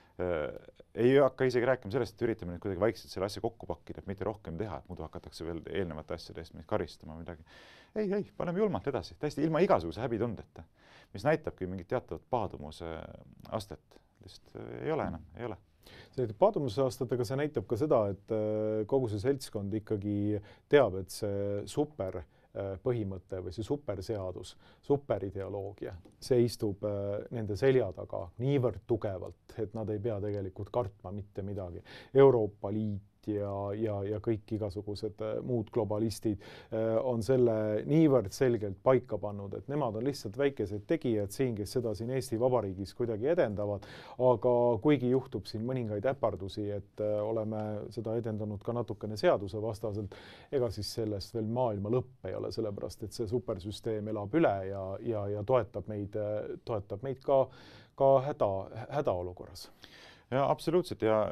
B: Ei hakka isegi rääkima sellest, et üritame nüüd kuidagi vaikselt selle asja kokku pakkida, et mitte rohkem teha, et muidu hakatakse veel eelnevate asjade eest meid karistama midagi. Ei, ei, paneme julmalt edasi, täiesti ilma igasuguse häbitundeta, mis näitabki mingit teatavat paadumuse astet. Lihtsalt ei ole enam, ei ole.
A: See paadumuse aastatega see näitab ka seda, et kogu see seltskond ikkagi teab, et see super põhimõte või see superseadus, superideoloogia, see istub nende selja taga niivõrd tugevalt, et nad ei pea tegelikult kartma mitte midagi. Euroopa Liit ja, ja, ja kõik igasugused muud globalistid on selle niivõrd selgelt paika pannud, et nemad on lihtsalt väikesed tegijad siin, kes seda siin Eesti Vabariigis kuidagi edendavad, aga kuigi juhtub siin mõningaid äpardusi, et oleme seda edendanud ka natukene seaduse vastaselt, ega siis sellest veel maailma lõpp ei ole, sellepärast, et see supersüsteem elab üle ja, ja, ja toetab meid, toetab meid ka, ka häda, hädaolukorras.
B: Ja absoluutselt ja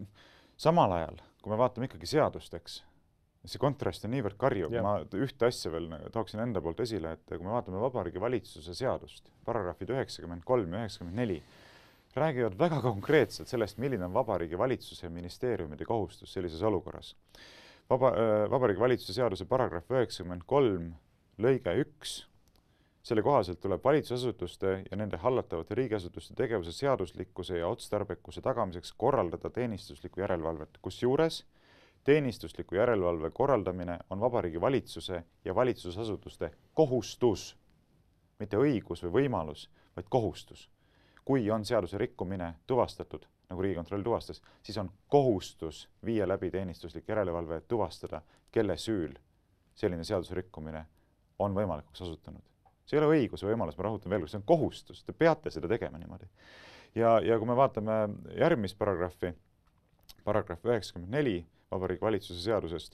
B: samal ajal, kui me vaatame ikkagi seadusteks, see kontrast on niivõrd karjuv. Yeah. Ma ühte asja veel tooksin enda poolt esile, et kui me vaatame Vabariigi Valitsuse seadust, paragrahvid üheksakümmend kolm ja üheksakümmend neli, räägivad väga konkreetselt sellest, milline on Vabariigi Valitsuse ja ministeeriumide kohustus sellises olukorras. Vaba, Vabariigi Valitsuse seaduse paragrahv üheksakümmend kolm lõige üks, selle kohaselt tuleb valitsusasutuste ja nende hallatavate riigiasutuste tegevuse seaduslikkuse ja otstarbekuse tagamiseks korraldada teenistuslikku järelevalvet, kus juures teenistusliku järelevalve korraldamine on Vabariigi Valitsuse ja valitsusasutuste kohustus, mitte õigus või võimalus, vaid kohustus. Kui on seaduse rikkumine tuvastatud, nagu Riigikontroll tuvastas, siis on kohustus viia läbi teenistuslik järelevalve tuvastada, kelle süül selline seaduse rikkumine on võimalikuks osutunud. See ei ole õigus või võimalus, ma rõhutan veel, see on kohustus, te peate seda tegema niimoodi. Ja, ja kui me vaatame järgmist paragrahvi, paragrahv üheksakümmend neli Vabariigi Valitsuse seadusest,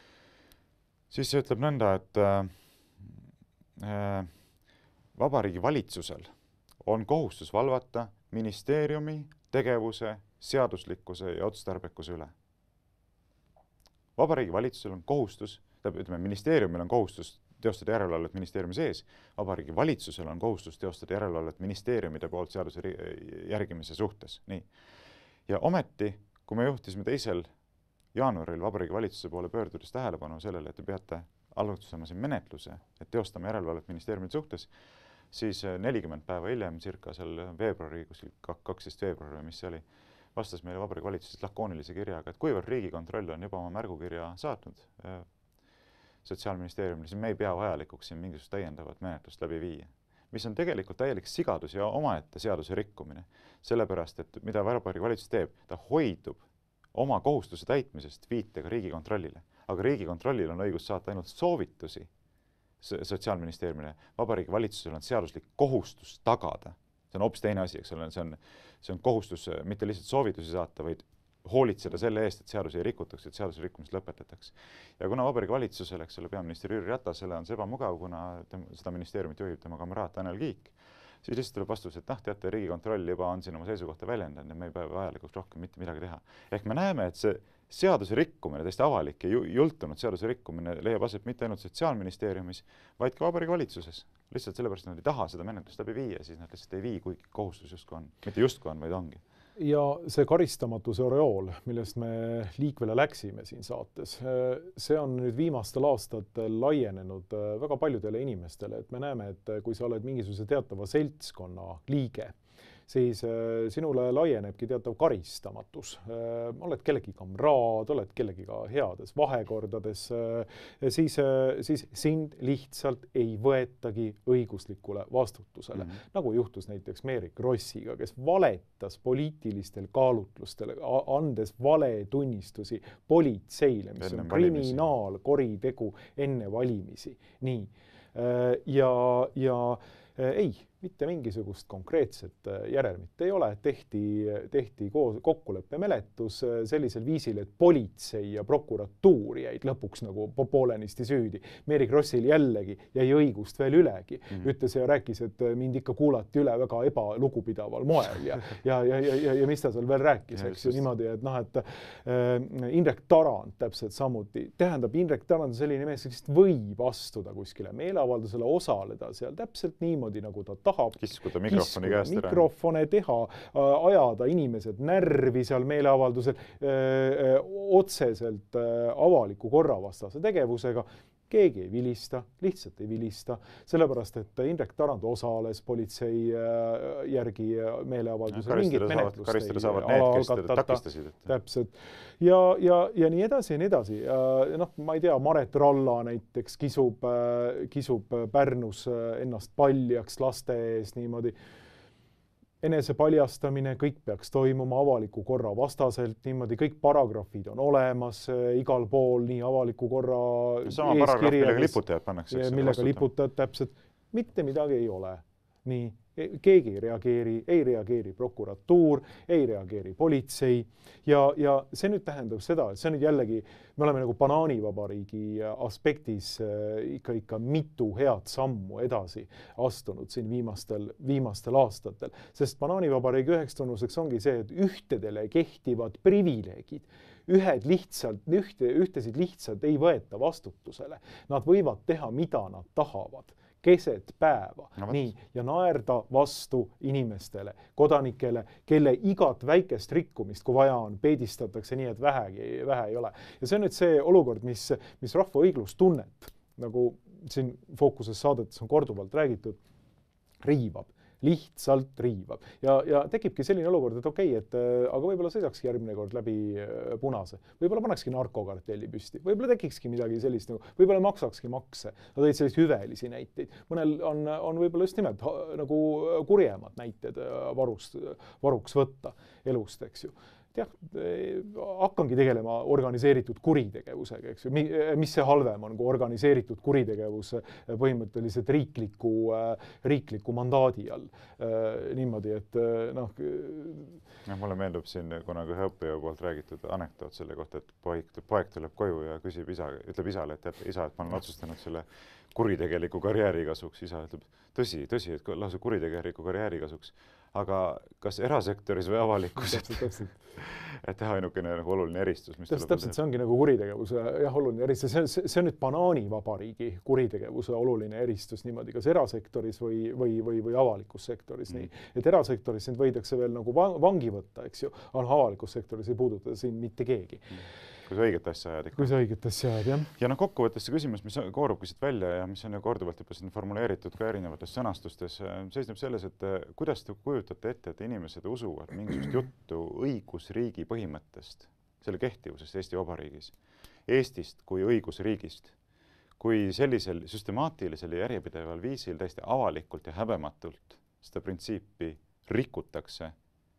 B: siis see ütleb nõnda, et äh, Vabariigi Valitsusel on kohustus valvata ministeeriumi tegevuse, seaduslikkuse ja otstarbekuse üle. Vabariigi Valitsusel on kohustus, ütleme, ministeeriumil on kohustus teostada järelevalvet ministeeriumi sees, Vabariigi Valitsusel on kohustus teostada järelevalvet ministeeriumide poolt seaduse järgimise suhtes. Nii. Ja ometi, kui me juhtisime teisel jaanuaril Vabariigi Valitsuse poole pöördudes tähelepanu sellele, et te peate alustama siin menetluse, et teostame järelevalvet ministeeriumide suhtes, siis nelikümmend päeva hiljem, circa seal veebruari, kuskil kaksteist veebruari, mis see oli, vastas meile Vabariigi Valitsusest lakoonilise kirjaga, et kuivõrd Riigikontroll on juba oma märgukirja saatnud Sotsiaalministeeriumile, siis me ei pea vajalikuks siin mingisugust täiendavat menetlust läbi viia. Mis on tegelikult täielik sigadus ja omaette seaduse rikkumine. Sellepärast, et mida Vabariigi Valitsus teeb, ta hoidub oma kohustuse täitmisest viitega Riigikontrollile. Aga Riigikontrollil on õigus saata ainult soovitusi Sotsiaalministeeriumile. Vabariigi Valitsusel on seaduslik kohustus tagada. See on hoopis teine asi, eks ole, see on, see on kohustus mitte lihtsalt soovitusi saata, vaid hoolitseda selle eest, et seadusi ei rikutaks, et seaduse rikkumist lõpetataks. Ja kuna Vabariigi Valitsusele, eks ole, peaminister Jüri Ratasele on see ebamugav, kuna seda ministeeriumit juhib tema kameraat Tanel Kiik, siis lihtsalt tuleb vastus, et noh, teate, Riigikontroll juba on siin oma seisukohta väljendanud ja me ei pea vajalikuks rohkem mitte midagi teha. Ehk me näeme, et see seaduse rikkumine, täiesti avalik ja jultunud seaduse rikkumine leiab aset mitte ainult Sotsiaalministeeriumis, vaid ka Vabariigi Valitsuses. Lihtsalt sellepärast, et nad ei taha seda menetlust läbi viia, siis nad lihtsalt ei vii, kui kohustus justkui on. Mitte justkui on, vaid ongi.
A: Ja see karistamatuse oreool, millest me liikvele läksime siin saates, see on nüüd viimastel aastatel laienenud väga paljudele inimestele, et me näeme, et kui sa oled mingisuguse teatava seltskonna liige, siis sinule laienebki teatav karistamatus. Oled kellegi kamraad, oled kellegiga heades vahekordades, siis, siis sind lihtsalt ei võetagi õiguslikule vastutusele. Mm -hmm. Nagu juhtus näiteks Meerik Rossiga, kes valetas poliitilistel kaalutlustel, andes valetunnistusi politseile, mis on kriminaalkoritegu enne valimisi. Nii. Ja, ja ei, mitte mingisugust konkreetset järelmit ei ole. Tehti, tehti koos, kokkuleppemenetlus sellisel viisil, et politsei ja prokuratuur jäid lõpuks nagu poolenisti süüdi. Meerik Rossil jällegi jäi õigust veel ülegi. Mm -hmm. Ütles ja rääkis, et mind ikka kuulati üle väga ebalugupidaval moel ja, ja, ja, ja, ja mis ta seal veel rääkis, eks ju niimoodi, et noh, et äh, Indrek Tarand täpselt samuti. Tähendab, Indrek Tarand on selline mees, kes võib astuda kuskile meeleavaldusele, osaleda seal täpselt niimoodi, nagu ta tahab.
B: Kiskuda mikrofoni käest ära.
A: Mikrofone teha, ajada inimesed närvi seal meeleavaldusel öö, otseselt öö, avaliku korravastase tegevusega. Keegi ei vilista, lihtsalt ei vilista, sellepärast, et Indrek Tarand osales politsei järgi meeleavaldusel. Mingit menetlust ei algatata. Täpselt. Ja, ja, ja nii edasi ja nii edasi. Noh, ma ei tea, Maret Ralla näiteks kisub, kisub Pärnus ennast paljaks laste ees niimoodi. Enese paljastamine, kõik peaks toimuma avaliku korra vastaselt, niimoodi kõik paragrafid on olemas, igal pool nii avaliku korra
B: sama paragrahv, millega liputajad pannakse.
A: Millega liputajad täpselt, mitte midagi ei ole. Nii, keegi ei reageeri, ei reageeri prokuratuur, ei reageeri politsei ja, ja see nüüd tähendab seda, et see nüüd jällegi, me oleme nagu banaanivabariigi aspektis ikka, ikka mitu head sammu edasi astunud siin viimastel, viimastel aastatel, sest banaanivabariigi üheks tunnuseks ongi see, et ühtedele kehtivad privileegid, ühed lihtsalt, ühte, ühtesid lihtsalt ei võeta vastutusele. Nad võivad teha, mida nad tahavad. Keset päeva, no, nii, ja naerda vastu inimestele, kodanikele, kelle igat väikest rikkumist, kui vaja on, peedistatakse nii, et vähegi, vähe ei ole. Ja see on nüüd see olukord, mis, mis rahva õiglustunnet, nagu siin Fookuses saadetes on korduvalt räägitud, riivab. Lihtsalt riivab. Ja, ja tekibki selline olukord, et okei, okay, et aga võib-olla sõidakski järgmine kord läbi punase. Võib-olla pannakski narkokartelli püsti. Võib-olla tekikski midagi sellist, nagu, võib-olla maksakski makse. Nad olid sellist hüvelisi näiteid. Mõnel on, on võib-olla just nimelt nagu kurjemad näited varust, varuks võtta elust, eks ju. Jah, hakkangi tegelema organiseeritud kuritegevusega, eks ju. Mis see halvem on, kui organiseeritud kuritegevus põhimõtteliselt riikliku, riikliku mandaadi all. Niimoodi, et noh...
B: Ja, mulle meeldub siin kunagi ühe õppija poolt räägitud anekdoot selle kohta, et poeg, poeg tuleb koju ja küsib isa, ütleb isale, et tead, isa, et ma olen otsustanud selle kuritegeliku karjääri kasuks. Isa ütleb, tõsi, tõsi, et lausa kuritegeliku karjääri kasuks. Aga kas erasektoris või avalikus? Et teha ainukene nagu oluline eristus. Mis
A: täpselt, täpselt see ongi nagu kuritegevuse jah, oluline eristus. See on, see on nüüd banaanivabariigi kuritegevuse oluline eristus niimoodi, kas erasektoris või, või, või, või avalikus sektoris. Mm. Nii. Et erasektoris sind võidakse veel nagu vangi võtta, eks ju, aga avalikus sektoris ei puuduta siin mitte keegi.
B: Mm. Kui sa õiget asja ajad ikka.
A: Kui sa õiget asja ajad, jah.
B: Ja no kokkuvõttes see küsimus, mis koorubki siit välja ja mis on ju korduvalt juba siin formuleeritud ka erinevates sõnastustes, seisneb selles, et kuidas te kujutate ette, et inimesed usuvad mingisugust juttu õigusriigi põhimõttest, selle kehtivusest Eesti Vabariigis, Eestist kui õigusriigist, kui sellisel süstemaatilisel ja järjepideval viisil täiesti avalikult ja häbematult seda printsiipi rikutakse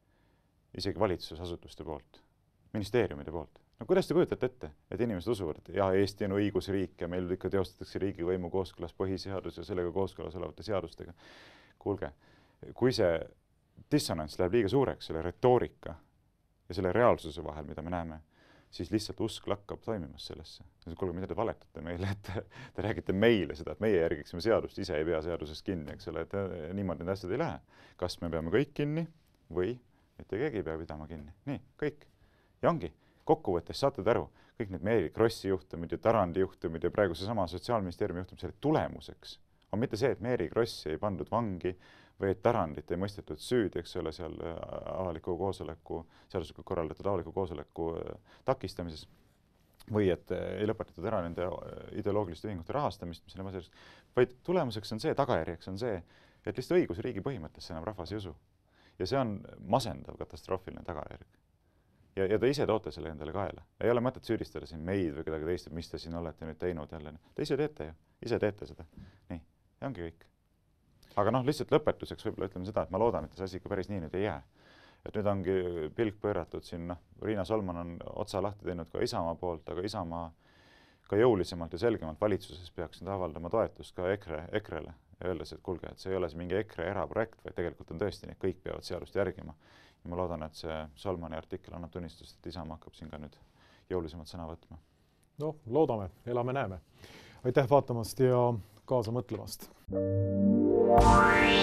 B: isegi valitsusasutuste poolt, ministeeriumide poolt. No kuidas te kujutate ette, et inimesed usuvad, et jah, Eesti on õigusriik ja meil ikka teostatakse riigivõimu kooskõlas põhiseadus ja sellega kooskõlas olevate seadustega. Kuulge, kui see dissonants läheb liiga suureks, selle retoorika ja selle reaalsuse vahel, mida me näeme, siis lihtsalt usk lakkab toimimas sellesse. Kuulge, mida te valetate meile, et te, te räägite meile seda, et meie järgiksime seadust, ise ei pea seadusest kinni, eks ole, et niimoodi need asjad ei lähe. Kas me peame kõik kinni või mitte keegi ei pea pidama kinni. Nii, kõik. Ja ongi, kokkuvõttes saate te aru, kõik need Mary Krossi juhtumid ja Tarandi juhtumid ja praegu seesama Sotsiaalministeeriumi juhtumid, selle tulemuseks on mitte see, et Mary Krossi ei pandud vangi või et Tarandit ei mõistetud süüd, eks ole, seal avaliku koosoleku, seaduslikult korraldatud avaliku koosoleku takistamises või et ei lõpetatud ära nende ideoloogiliste ühingute rahastamist, mis on sellest, vaid tulemuseks on see, tagajärjeks on see, et lihtsalt õigusriigi põhimõttesse enam rahvas ei usu. Ja see on masendav katastroofiline tagajärg. Ja, ja te ise toote selle endale kaela. Ei ole mõtet süüdistada siin meid või kedagi teist, mis te siin olete nüüd teinud jälle. Te ise teete ju, ise teete seda. Nii, ja ongi kõik. Aga noh, lihtsalt lõpetuseks võib-olla ütleme seda, et ma loodan, et see asi ikka päris nii nüüd ei jää. Et nüüd ongi pilk pööratud siin, noh, Riina Solman on otsa lahti teinud ka Isamaa poolt, aga Isamaa ka jõulisemalt ja selgemalt valitsuses peaks nüüd avaldama toetust ka EKRE, EKREle ja öeldes, et kuulge, et see ei ole see mingi EKRE eraprojekt, vaid tegelikult on tõesti, et kõik peavad seadust järgima. Ja ma loodan, et see Solmani artikkel annab tunnistust, et Isamaa hakkab siin ka nüüd jõulisemalt sõna võtma.
A: No, loodame, elame, näeme. Aitäh vaatamast ja kaasa mõtlemast.